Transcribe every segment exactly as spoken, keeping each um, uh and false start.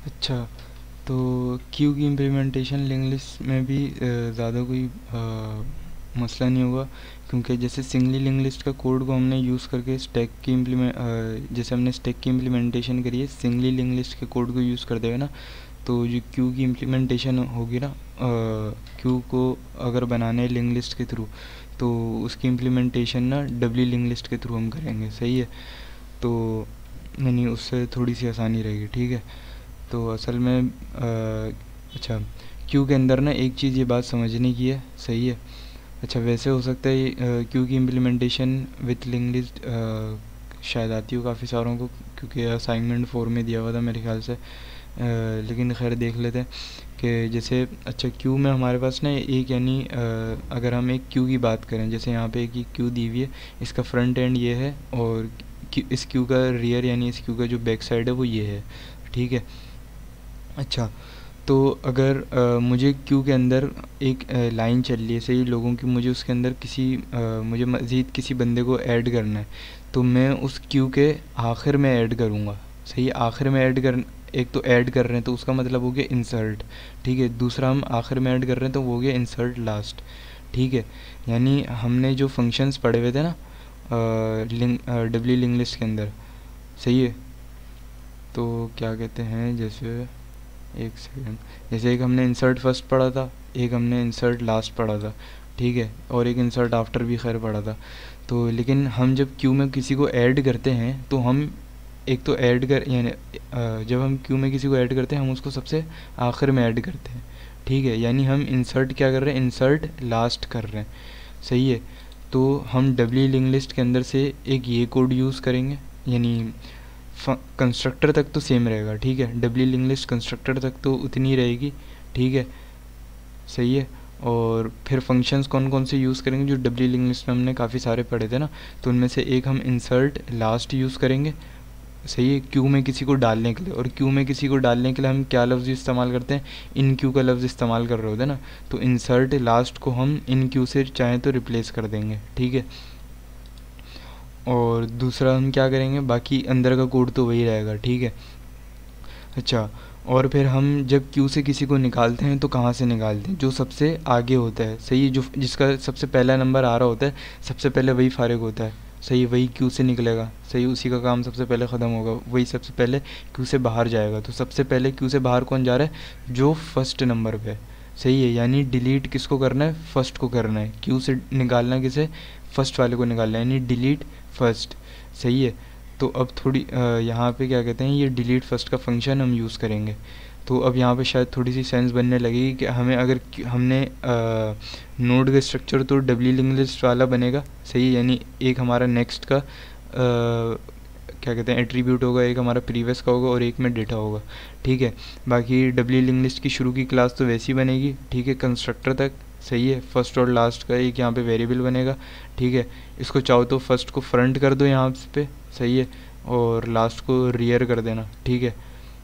अच्छा, तो क्यू की इम्प्लीमेंटेशन लिंक लिस्ट में भी ज़्यादा कोई अ, मसला नहीं होगा, क्योंकि जैसे सिंगली लिंक लिस्ट का कोड को हमने यूज़ करके स्टैक की इम्प्लीमेंट जैसे हमने स्टैक की इम्प्लीमेंटेशन करी है, सिंगली लिंक लिस्ट के कोड को यूज़ कर देगा ना, तो जो क्यू की इम्प्लीमेंटेशन होगी ना, क्यू को अगर बनाना है लिंक लिस्ट के थ्रू, तो उसकी इम्प्लीमेंटेशन ना डब्ली लिंक लिस्ट के थ्रू हम करेंगे। सही है, तो यानी उससे थोड़ी सी आसानी रहेगी। ठीक है, तो असल में अ, अच्छा, क्यू के अंदर ना एक चीज़ ये बात समझने की है। सही है, अच्छा वैसे हो सकता है क्यू की इम्प्लीमेंटेशन विथ लिंक लिस्ट शायद आती हो काफ़ी सारों को, क्योंकि असाइनमेंट फोर में दिया हुआ था मेरे ख्याल से। अ, लेकिन खैर देख लेते हैं कि जैसे अच्छा क्यू में हमारे पास ना एक यानी अगर हम एक क्यू की बात करें, जैसे यहाँ पे एक क्यू दी हुई है, इसका फ्रंट एंड ये है और इस क्यू का रियर यानी इस क्यू का जो बैक साइड है वो ये है। ठीक है, अच्छा तो अगर आ, मुझे क्यू के अंदर एक आ, लाइन चल रही है सही लोगों की, मुझे उसके अंदर किसी आ, मुझे मज़ीद किसी बंदे को ऐड करना है, तो मैं उस क्यू के आखिर में ऐड करूँगा। सही, आखिर में ऐड कर, एक तो ऐड कर रहे हैं तो उसका मतलब हो गया इंसर्ट। ठीक है, दूसरा हम आखिर में ऐड कर रहे हैं तो वो हो गया इंसर्ट लास्ट। ठीक है, यानी हमने जो फंक्शंस पढ़े हुए थे ना लिंक डब्ल्यू लिंक लिस्ट के अंदर, सही है, तो क्या कहते हैं, जैसे एक सेकंड, जैसे एक हमने इंसर्ट फर्स्ट पढ़ा था, एक हमने इंसर्ट लास्ट पढ़ा था। ठीक है, और एक इंसर्ट आफ्टर भी खैर पढ़ा था। तो लेकिन हम जब क्यू में किसी को ऐड करते हैं तो हम एक तो ऐड कर यानी जब हम क्यू में किसी को ऐड करते हैं हम उसको सबसे आखिर में ऐड करते हैं। ठीक है, यानी हम इंसर्ट क्या कर रहे हैं, इंसर्ट लास्ट कर रहे हैं। सही है, तो हम डब्ल्यू लिंक लिस्ट के अंदर से एक ये कोड यूज़ करेंगे, यानी कंस्ट्रक्टर तक तो सेम रहेगा। ठीक है, डब्ल्यू लिंक लिस्ट कंस्ट्रक्टर तक तो उतनी ही रहेगी। ठीक है, सही है, और फिर फंक्शंस कौन कौन से यूज़ करेंगे, जो डब्ल्यू लिंक लिस्ट में हमने काफ़ी सारे पढ़े थे ना, तो उनमें से एक हम इंसर्ट लास्ट यूज़ करेंगे। सही है, क्यू में किसी को डालने के लिए, और क्यू में किसी को डालने के लिए हम क्या लफ्ज़ इस्तेमाल करते हैं, इन क्यू का लफ्ज़ इस्तेमाल कर रहे होते हैं ना, तो इंसर्ट लास्ट को हम इन क्यू से चाहें तो रिप्लेस कर देंगे। ठीक है, और दूसरा हम क्या करेंगे, बाकी अंदर का कोड तो वही रहेगा। ठीक है, अच्छा, और फिर हम जब क्यू से किसी को निकालते हैं तो कहाँ से निकालते हैं, जो सबसे आगे होता है। सही है, जो जिसका सबसे पहला नंबर आ रहा होता है सबसे पहले वही फारिग होता है। सही, वही क्यू से निकलेगा। सही, उसी का काम सबसे पहले ख़त्म होगा, वही सबसे पहले क्यू से बाहर जाएगा। तो सबसे पहले क्यू से बाहर कौन जा रहा है, जो फर्स्ट नंबर पे है। सही है, यानी डिलीट किसको करना है, फर्स्ट को करना है। क्यू से निकालना किसे, फर्स्ट वाले को निकालना है, यानी डिलीट फर्स्ट। सही है, तो अब थोड़ी यहाँ पे क्या कहते हैं, ये डिलीट फर्स्ट का फंक्शन हम यूज़ करेंगे। तो अब यहाँ पे शायद थोड़ी सी सेंस बनने लगेगी कि हमें अगर हमने नोड का स्ट्रक्चर तो डब्ल्यू लिंक लिस्ट वाला बनेगा। सही, यानी एक हमारा नेक्स्ट का आ, क्या कहते हैं एट्रीब्यूट होगा, एक हमारा प्रीवियस का होगा और एक में डेटा होगा। ठीक है, बाकी डब्ल्यू लिंक लिस्ट की शुरू की क्लास तो वैसी बनेगी। ठीक है, कंस्ट्रक्टर तक। सही है, फर्स्ट और लास्ट का एक यहाँ पे वेरिएबल बनेगा। ठीक है, इसको चाहो तो फर्स्ट को फ्रंट कर दो यहाँ पे। सही है, और लास्ट को रियर कर देना। ठीक है,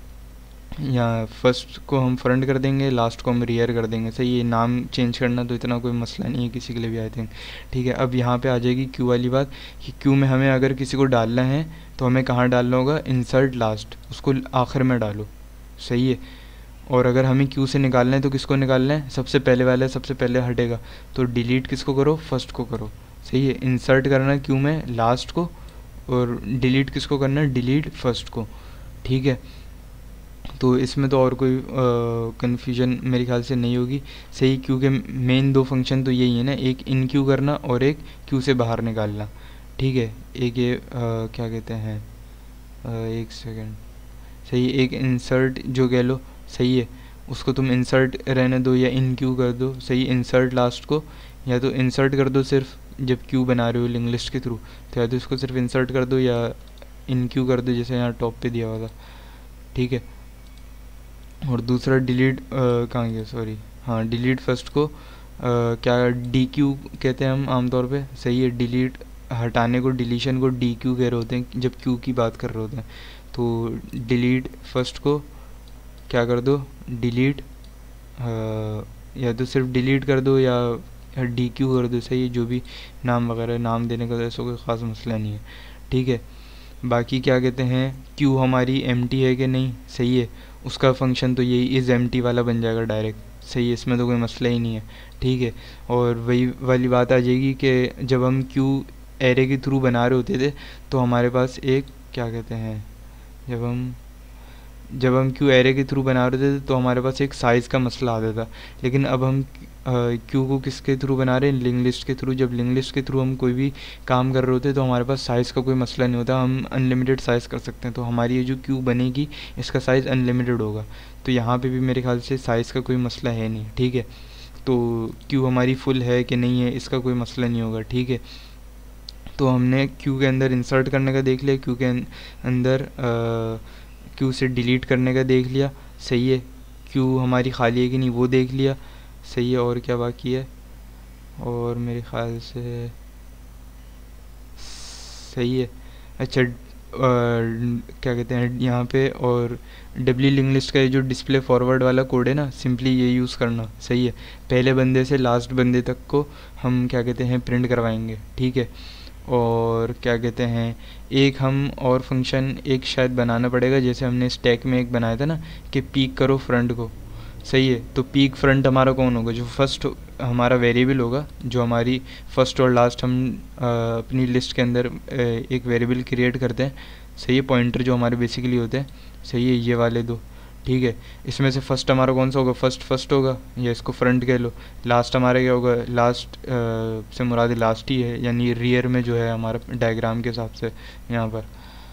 यहाँ फर्स्ट को हम फ्रंट कर देंगे, लास्ट को हम रियर कर देंगे। सही है, नाम चेंज करना तो इतना कोई मसला नहीं है किसी के लिए भी, आई थिंक। ठीक है, अब यहाँ पे आ जाएगी क्यू वाली बात कि क्यू में हमें अगर किसी को डालना है तो हमें कहाँ डालना होगा, इंसर्ट लास्ट, उसको आखिर में डालो। सही है, और अगर हमें क्यू से निकालना है तो किसको निकालना है, सबसे पहले वाले सबसे पहले हटेगा, तो डिलीट किसको करो, फर्स्ट को करो। सही है, इंसर्ट करना है क्यू में लास्ट को, और डिलीट किसको करना है, डिलीट फर्स्ट को। ठीक है, तो इसमें तो और कोई कन्फ्यूजन मेरे ख्याल से नहीं होगी। सही, क्यू के मेन दो फंक्शन तो यही है ना, एक इन क्यू करना और एक क्यू से बाहर निकालना। ठीक है, एक ये आ, क्या कहते हैं, आ, एक सेकंड, सही, एक इंसर्ट जो कह लो। सही है, उसको तुम इंसर्ट रहने दो या इन क्यू कर दो। सही, इंसर्ट लास्ट को या तो इंसर्ट कर दो सिर्फ जब क्यू बना रहे हो लिंक लिस्ट के थ्रू, तो या तो इसको सिर्फ इंसर्ट कर दो या इन क्यू कर दो जैसे यहाँ टॉप पे दिया हुआ था। ठीक है, और दूसरा डिलीट कहाँ गया, सॉरी, हाँ डिलीट फर्स्ट को आ, क्या डी क्यू कहते हैं हम आमतौर पे। सही है, डिलीट हटाने को, डिलीशन को डी क्यू कह रहे होते हैं जब क्यू की बात कर रहे होते हैं। तो डिलीट फर्स्ट को क्या कर दो, डिलीट, या तो सिर्फ डिलीट कर दो या डी क्यू कर दो। सही है, जो भी नाम वगैरह नाम देने का ऐसा कोई ख़ास मसला नहीं है। ठीक है, बाकी क्या कहते हैं, क्यू हमारी एम्प्टी है कि नहीं। सही है, उसका फंक्शन तो यही इज़ एम्प्टी वाला बन जाएगा डायरेक्ट, सही है, इसमें तो कोई मसला ही नहीं है, ठीक है। और वही वाली बात आ जाएगी कि जब हम क्यू एरे के थ्रू बना रहे होते थे तो हमारे पास एक क्या कहते हैं, जब हम जब हम क्यू एरे के थ्रू बना रहे थे तो हमारे पास एक साइज़ का मसला आता था, लेकिन अब हम क्यू को किसके थ्रू बना रहे हैं, लिंक लिस्ट के थ्रू। जब लिंक लिस्ट के थ्रू हम कोई भी काम कर रहे होते हैं तो हमारे पास साइज़ का कोई मसला नहीं होता, हम अनलिमिटेड साइज़ कर सकते हैं। तो हमारी ये जो क्यू बनेगी इसका साइज़ अनलिमिटेड होगा, तो यहाँ पे भी मेरे ख्याल से साइज़ का कोई मसला है नहीं, ठीक है। तो क्यू हमारी फुल है कि नहीं है इसका कोई मसला नहीं होगा, ठीक है। तो हमने क्यू के अंदर इंसर्ट करने का देख लिया, क्यू के अंदर क्यू से डिलीट करने का देख लिया, सही है। क्यू हमारी खाली है कि नहीं वो देख लिया, सही है। और क्या बाकी है, और मेरे ख्याल से सही है। अच्छा, क्या कहते हैं यहाँ पे, और डब्ल्यू लिंक लिस्ट का जो डिस्प्ले फॉरवर्ड वाला कोड है ना, सिंपली ये यूज़ करना, सही है। पहले बंदे से लास्ट बंदे तक को हम क्या कहते हैं प्रिंट करवाएंगे, ठीक है। और क्या कहते हैं, एक हम और फंक्शन एक शायद बनाना पड़ेगा, जैसे हमने स्टैक में एक बनाया था ना कि पीक करो फ्रंट को, सही है। तो पीक फ्रंट हमारा कौन होगा, जो फर्स्ट हमारा वेरिएबल होगा, जो हमारी फर्स्ट और लास्ट हम आ, अपनी लिस्ट के अंदर आ, एक वेरिएबल क्रिएट करते हैं, सही है, पॉइंटर जो हमारे बेसिकली होते हैं, सही है, ये वाले दो, ठीक है। इसमें से फर्स्ट हमारा कौन सा होगा, फर्स्ट फर्स्ट होगा, या इसको फ्रंट कह लो। लास्ट हमारा क्या होगा, लास्ट से मुराद लास्ट ही है, यानी रियर में जो है हमारा डायग्राम के हिसाब से यहाँ पर,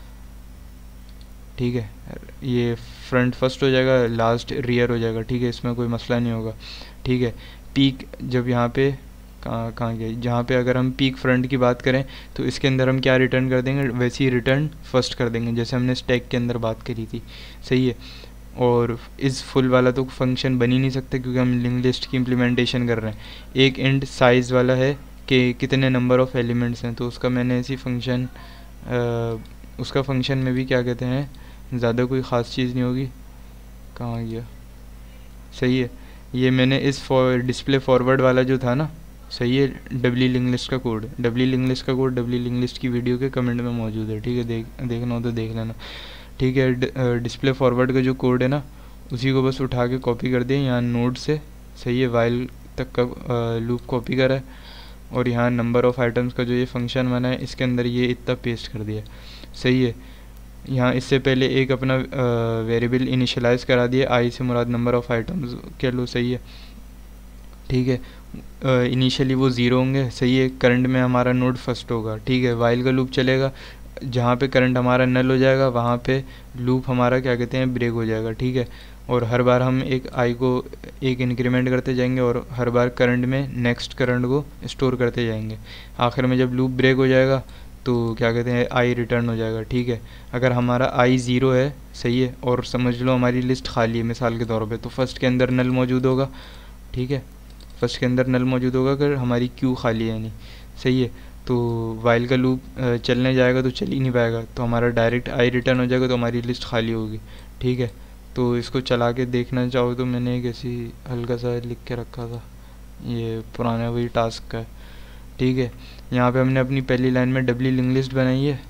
ठीक है। ये फ्रंट फर्स्ट हो जाएगा, लास्ट रियर हो जाएगा, ठीक है, इसमें कोई मसला नहीं होगा, ठीक है। पीक जब यहाँ पे कहाँ कहाँ गए, जहाँ पे अगर हम पीक फ्रंट की बात करें तो इसके अंदर हम क्या रिटर्न कर देंगे, वैसे ही रिटर्न फर्स्ट कर देंगे जैसे हमने स्टैक के अंदर बात करी थी, सही है। और इस फुल वाला तो फंक्शन बन ही नहीं सकता क्योंकि हम लिंक लिस्ट की इम्प्लीमेंटेशन कर रहे हैं। एक एंड साइज़ वाला है कि कितने नंबर ऑफ़ एलिमेंट्स हैं, तो उसका मैंने ऐसी फंक्शन उसका फंक्शन में भी क्या कहते हैं ज़्यादा कोई ख़ास चीज़ नहीं होगी, कहाँ गया, सही है। ये मैंने इस फॉर डिस्प्ले फॉरवर्ड वाला जो था ना, सही है, डब्ल्यू लिंक लिस्ट का कोड, डब्ल्यू लिंक लिस्ट का कोड डब्ल्यू लिंक लिस्ट की वीडियो के कमेंट में मौजूद है, ठीक है, देख देखना हो तो देख लेना, ठीक है। डिस्प्ले फॉरवर्ड का जो कोड है ना, उसी को बस उठा के कॉपी कर दें यहाँ नोड से, सही है, वाइल तक का लूप कॉपी करा है, और यहाँ नंबर ऑफ़ आइटम्स का जो ये फंक्शन बना है इसके अंदर ये इतना पेस्ट कर दिया, सही है। यहाँ इससे पहले एक अपना वेरिएबल इनिशियलाइज़ करा दिया, आई से मुराद नंबर ऑफ़ आइटम्स कह लो, सही है, ठीक है। इनिशियली वो ज़ीरो होंगे, सही है। करंट में हमारा नोड फर्स्ट होगा, ठीक है। वाइल का लूप चलेगा, जहाँ पे करंट हमारा नल हो जाएगा वहाँ पे लूप हमारा क्या कहते हैं ब्रेक हो जाएगा, ठीक है। और हर बार हम एक आई को एक इंक्रीमेंट करते जाएंगे और हर बार करंट में नेक्स्ट करंट को स्टोर करते जाएंगे। आखिर में जब लूप ब्रेक हो जाएगा तो क्या कहते हैं आई रिटर्न हो जाएगा, ठीक है। अगर हमारा आई ज़ीरो है, सही है, और समझ लो हमारी लिस्ट खाली है मिसाल के तौर पे, तो फर्स्ट के अंदर नल मौजूद होगा, ठीक है, फर्स्ट के अंदर नल मौजूद होगा अगर हमारी क्यू खाली है नहीं, सही है। तो वाइल का लूप चलने जाएगा तो चल ही नहीं पाएगा, तो हमारा डायरेक्ट आई रिटर्न हो जाएगा, तो हमारी लिस्ट खाली होगी, ठीक है। तो इसको चला के देखना चाहो तो मैंने एक ऐसी हल्का सा लिख के रखा था, ये पुराना वही टास्क का है, ठीक है। यहाँ पे हमने अपनी पहली लाइन में डब्ल्यू लिंक लिस्ट बनाई है,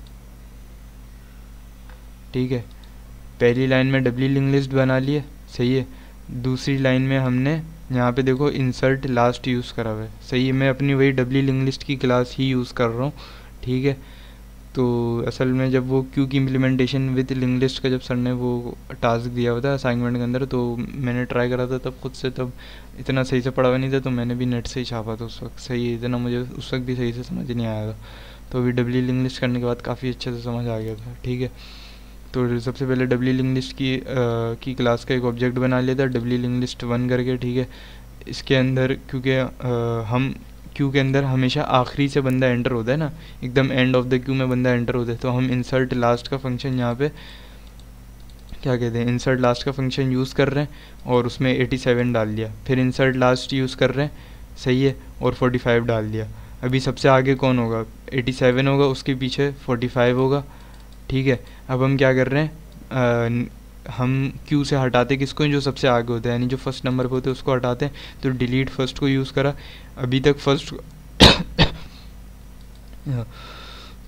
ठीक है, पहली लाइन में डब्ल्यू लिंक लिस्ट बना ली है, सही है। दूसरी लाइन में हमने यहाँ पे देखो इंसर्ट लास्ट यूज़ करा हुआ है, सही है, मैं अपनी वही डब्ल्यू लिंक लिस्ट की क्लास ही यूज़ कर रहा हूँ, ठीक है। तो असल में जब वो क्यू की इम्प्लीमेंटेशन विद लिंक लिस्ट का जब सर ने वो टास्क दिया हुआ था असाइनमेंट के अंदर, तो मैंने ट्राई करा था तब खुद से, तब इतना सही से पढ़ा हुआ नहीं था, तो मैंने भी नेट से ही छापा था उस वक्त, सही है, इतना मुझे उस वक्त भी सही से समझ नहीं आया था। तो अभी डब्ल्यू लिंक लिस्ट करने के बाद काफ़ी अच्छे से समझ आ गया था, ठीक है। तो सबसे पहले डब्ल्यू लिंक लिस्ट की आ, की क्लास का एक ऑब्जेक्ट बना लिया था डब्ल्यू लिंक लिस्ट वन करके, ठीक है। इसके अंदर क्योंकि हम क्यू के अंदर हमेशा आखिरी से बंदा एंटर होता है ना, एकदम एंड ऑफ द क्यू में बंदा एंटर होता है, तो हम इंसर्ट लास्ट का फंक्शन यहाँ पे क्या कहते हैं इंसर्ट लास्ट का फंक्शन यूज़ कर रहे हैं और उसमें एटी सेवन डाल दिया, फिर इंसर्ट लास्ट यूज़ कर रहे हैं, सही है, और फोर्टी फाइव डाल दिया। अभी सबसे आगे कौन होगा, एटी सेवन होगा, उसके पीछे फोर्टी फाइव होगा, ठीक है। अब हम क्या कर रहे हैं, आ, हम क्यू से हटाते किसको, जो सबसे आगे होता है, यानी जो फर्स्ट नंबर पे होते हैं उसको हटाते हैं, तो डिलीट फर्स्ट को यूज़ करा। अभी तक फर्स्ट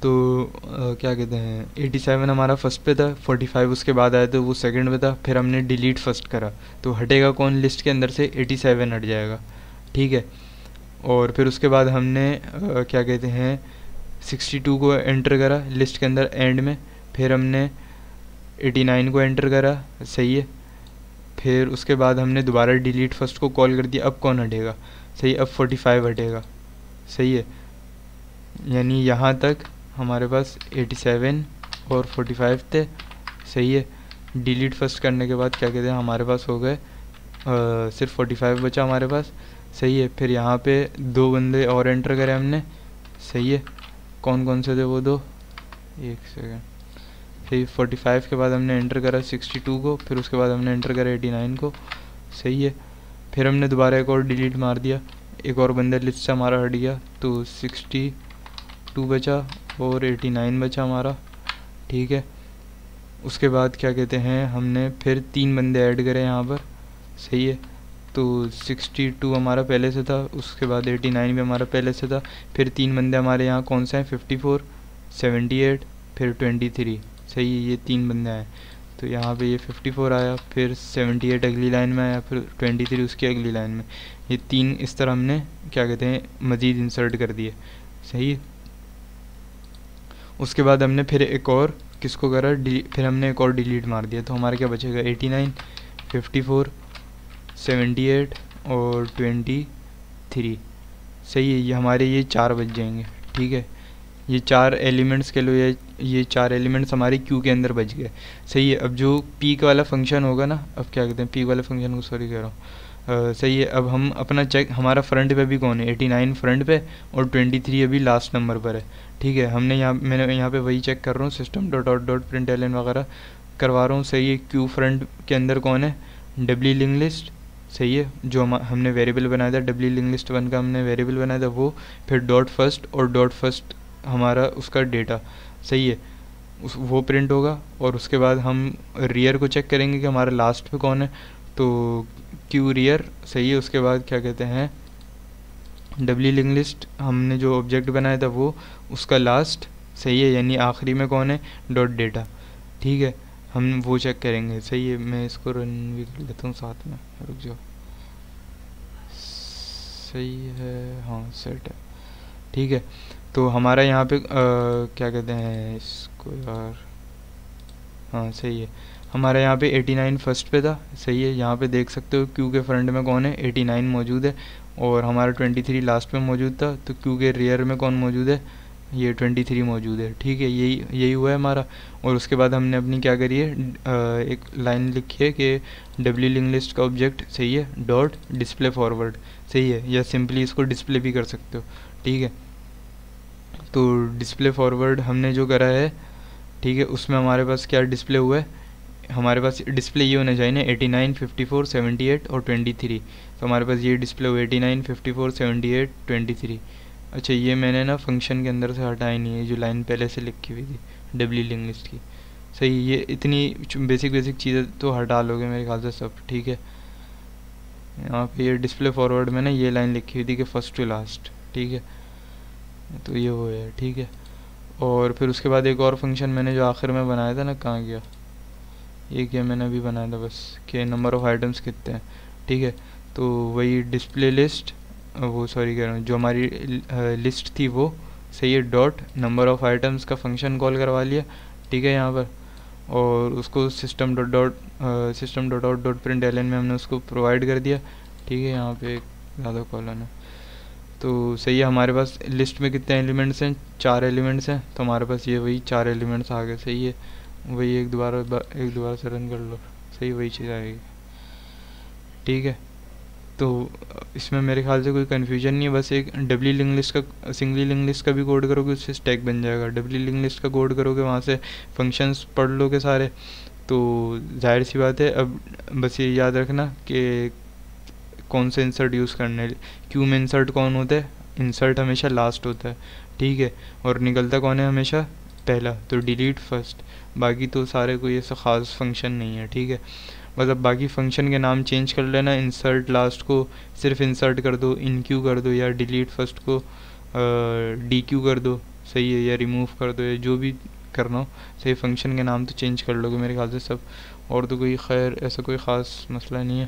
तो आ, क्या कहते हैं एटी सेवन हमारा फर्स्ट पे था, फोर्टी फाइव उसके बाद आया तो वो सेकंड पे था, फिर हमने डिलीट फर्स्ट करा तो हटेगा कौन लिस्ट के अंदर से, एटी सेवन हट जाएगा, ठीक है। और फिर उसके बाद हमने आ, क्या कहते हैं सिक्सटी टू को एंटर करा लिस्ट के अंदर एंड में, फिर हमने एटी नाइन को एंटर करा, सही है। फिर उसके बाद हमने दोबारा डिलीट फर्स्ट को कॉल कर दिया, अब कौन हटेगा, सही, अब फोर्टी फाइव हटेगा, सही है। यानी यहाँ तक हमारे पास एटी सेवन और फोर्टी फाइव थे, सही है। डिलीट फर्स्ट करने के बाद क्या कहते हैं हमारे पास हो गए सिर्फ फोर्टी फाइव बचा हमारे पास, सही है। फिर यहाँ पे दो बंदे और एंटर करे हमने, सही है। कौन कौन से थे वो दो, एक सेकेंड। फिर फोर्टी फाइव के बाद हमने एंटर करा सिक्सटी टू को, फिर उसके बाद हमने एंटर करा एटी नाइन को, सही है। फिर हमने दोबारा एक और डिलीट मार दिया, एक और बंदा लिस्ट से हमारा हट गया, तो सिक्सटी टू बचा और एटी नाइन बचा हमारा, ठीक है। उसके बाद क्या कहते हैं हमने फिर तीन बंदे ऐड करे यहाँ पर, सही है। तो सिक्सटी टू हमारा पहले से था, उसके बाद एटी नाइन भी हमारा पहले से था, फिर तीन बंदे हमारे यहाँ कौन से हैं, फिफ्टी फोर, सेवेंटी एट, फिर ट्वेंटी थ्री, सही है। ये तीन बंदे आए तो यहाँ पे ये फिफ्टी फोर आया, फिर सेवेंटी एट अगली लाइन में आया, फिर ट्वेंटी थ्री उसकी अगली लाइन में। ये तीन इस तरह हमने क्या कहते हैं मज़ीद इंसर्ट कर दिए, सही है। उसके बाद हमने फिर एक और किसको करा, फिर हमने एक और डिलीट मार दिया, तो हमारा क्या बचेगा, eighty nine, fifty four, seventy eight और ट्वेंटी थ्री, सही है। ये हमारे ये चार बच जाएंगे, ठीक है। ये चार एलिमेंट्स के लिए ये ये चार एलिमेंट्स हमारे क्यू के अंदर बच गए, सही है। अब जो पीक वाला फंक्शन होगा ना, अब क्या कहते हैं पीक वाले फंक्शन को, सॉरी कह रहा हूँ, सही है। अब हम अपना चेक, हमारा फ्रंट पे भी कौन है, एटी नाइन फ्रंट पे और ट्वेंटी थ्री अभी लास्ट नंबर पर है, ठीक है। हमने यहाँ मैंने यहाँ पे वही चेक कर रहा हूँ, system dot out dot print ln वगैरह करवा रहा हूँ, सही है। क्यू फ्रंट के अंदर कौन है, डब्ल्यू लिंक लिस्ट, सही है। जो हम हमने वेरिएबल बनाया था डब्ल्यू लिंक लिस्ट वन का हमने वेरिएबल बनाया था वो, फिर डॉट फर्स्ट और डॉट फर्स्ट हमारा उसका डेटा, सही है, उस वो प्रिंट होगा। और उसके बाद हम रियर को चेक करेंगे कि हमारा लास्ट पे कौन है, तो क्यू रियर, सही है। उसके बाद क्या कहते हैं डब्ल्यू लिंक लिस्ट हमने जो ऑब्जेक्ट बनाया था वो, उसका लास्ट, सही है, यानी आखिरी में कौन है, डॉट डेटा, ठीक है। हम वो चेक करेंगे, सही है। मैं इसको रन भी कर लेता हूँ साथ में, रुक जाओ, सही है, हाँ सेट है, ठीक है। तो हमारा यहाँ पे आ, क्या कहते हैं इसको यार, हाँ सही है। हमारा यहाँ पे एटी नाइन फर्स्ट पे था, सही है। यहाँ पे देख सकते हो क्यू के फ्रंट में कौन है, एटी नाइन मौजूद है, और हमारा ट्वेंटी थ्री लास्ट में मौजूद था, तो क्यू के रियर में कौन मौजूद है, ये ट्वेंटी थ्री मौजूद है, ठीक है। यही यही हुआ है हमारा। और उसके बाद हमने अपनी क्या करी है, एक लाइन लिखी है कि डब्ल्यू लिंक लिस्ट का ऑब्जेक्ट, सही है, डॉट डिस्प्ले फॉरवर्ड, सही है, या सिंपली इसको डिस्प्ले भी कर सकते हो, ठीक है। तो डिस्प्ले फॉरवर्ड हमने जो करा है, ठीक है, उसमें हमारे पास क्या डिस्प्ले हुआ है, हमारे पास डिस्प्ले ये होना चाहिए ना, eighty nine, fifty four, seventy eight और ट्वेंटी थ्री। तो हमारे पास ये डिस्प्ले हुआ eighty nine, fifty four, seventy eight, twenty three. अच्छा, ये मैंने ना फंक्शन के अंदर से हटाई नहीं है, जो लाइन पहले से लिखी हुई थी डब्ल्यू लिंक लिस्ट की, सही। ये इतनी बेसिक बेसिक चीज़ें तो हटा लोगे मेरे ख्याल से सब, ठीक है। यहाँ पे ये डिस्प्ले फॉरवर्ड में ना ये लाइन लिखी हुई थी कि फर्स्ट टू लास्ट, ठीक है। तो ये वो है, ठीक है। और फिर उसके बाद एक और फंक्शन मैंने जो आखिर में बनाया था ना, कहाँ गया ये, क्या मैंने अभी बनाया था बस, कि नंबर ऑफ़ आइटम्स कितने हैं, ठीक है। तो वही डिस्प्ले लिस्ट, वो सॉरी कह रहा हूँ, जो हमारी लिस्ट थी वो, सही है, डॉट नंबर ऑफ़ आइटम्स का फंक्शन कॉल करवा लिया, ठीक है, यहाँ पर। और उसको system dot dot system dot out dot print ln में हमने उसको प्रोवाइड कर दिया, ठीक है। यहाँ पे एक ज़्यादा कॉलन है, तो सही है। हमारे पास लिस्ट में कितने एलिमेंट्स हैं, चार एलिमेंट्स हैं, तो हमारे पास ये वही चार एलिमेंट्स आ गए, सही है। वही एक दोबारा एक दोबारा से रन कर लो, सही, वही चीज़ आएगी, ठीक है। तो इसमें मेरे ख्याल से कोई कन्फ्यूजन नहीं है, बस एक डब्ल्यू लिंक लिस्ट का, सिंगली लिंक लिस्ट का भी कोड करोगे उससे स्टैक बन जाएगा, डब्ल्यू लिंक लिस्ट का कोड करोगे वहाँ से फंक्शंस पढ़ लोगे सारे, तो जाहिर सी बात है। अब बस ये याद रखना कि कौन से इंसर्ट यूज़ करने, क्यू में इंसर्ट कौन होता है, इंसर्ट हमेशा लास्ट होता है, ठीक है। और निकलता कौन है हमेशा, पहला, तो डिलीट फर्स्ट। बाकी तो सारे कोई ऐसा ख़ास फंक्शन नहीं है, ठीक है। बस अब बाकी फंक्शन के नाम चेंज कर लेना, इंसर्ट लास्ट को सिर्फ इंसर्ट कर दो, इन क्यू कर दो, या डिलीट फर्स्ट को डी क्यू कर दो, सही है, या रिमूव कर दो, या जो भी करना हो सही। फंक्शन के नाम तो चेंज कर लोगे मेरे ख्याल से सब, और तो कोई खैर ऐसा कोई ख़ास मसला नहीं है।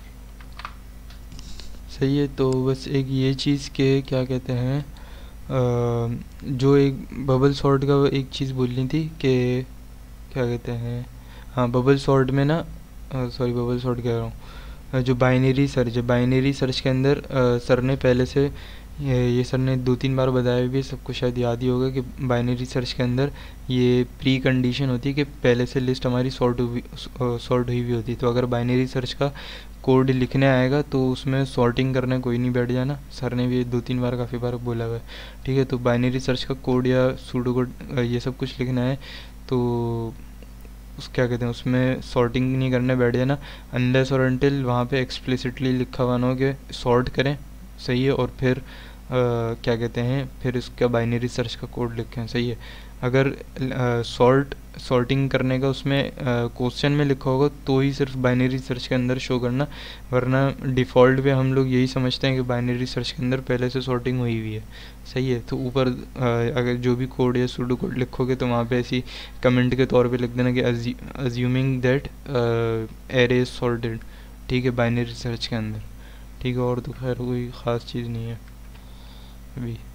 सही है, तो बस एक ये चीज़ के क्या कहते हैं, अ, जो एक बबल सॉर्ट का एक चीज़ बोलनी थी कि क्या कहते हैं, हाँ बबल सॉर्ट में ना, सॉरी बबल सॉर्ट कह रहा हूँ, अ, जो बाइनरी सर्च है, बाइनरी सर्च के अंदर अ, सर ने पहले से ये ये सर ने दो तीन बार बताया भी, सबको शायद याद ही होगा कि बाइनरी सर्च के अंदर ये प्री कंडीशन होती है कि पहले से लिस्ट हमारी सॉर्ट हुई सॉर्ट हुई हुई होती है। तो अगर बाइनरी सर्च का कोड लिखने आएगा तो उसमें सॉर्टिंग करने कोई नहीं बैठ जाना, सर ने भी दो तीन बार काफ़ी बार बोला हुआ है, ठीक है। तो बाइनरी सर्च का कोड या सूडो कोड ये सब कुछ लिखना है तो उस क्या कहते हैं, उसमें सॉर्टिंग नहीं करने बैठ जाना अनलेस और अनटिल वहाँ पे एक्सप्लिसिटली लिखा हुआ ना हो कि सॉर्ट करें, सही है। और फिर आ, क्या कहते हैं, फिर इसका बाइनरी सर्च का कोड लिखें, सही है। अगर सॉर्ट सॉर्टिंग करने का उसमें क्वेश्चन में लिखा होगा तो ही सिर्फ बाइनरी सर्च के अंदर शो करना, वरना डिफ़ॉल्ट पे हम लोग यही समझते हैं कि बाइनरी सर्च के अंदर पहले से सॉर्टिंग हुई हुई है, सही है। तो ऊपर अ, अगर जो भी कोड या सूडो कोड लिखोगे तो वहाँ पे ऐसी कमेंट के तौर पे लिख देना कि assuming that array is sorted, ठीक है, बाइनरी सर्च के अंदर, ठीक है। और तो खैर कोई ख़ास चीज़ नहीं है अभी।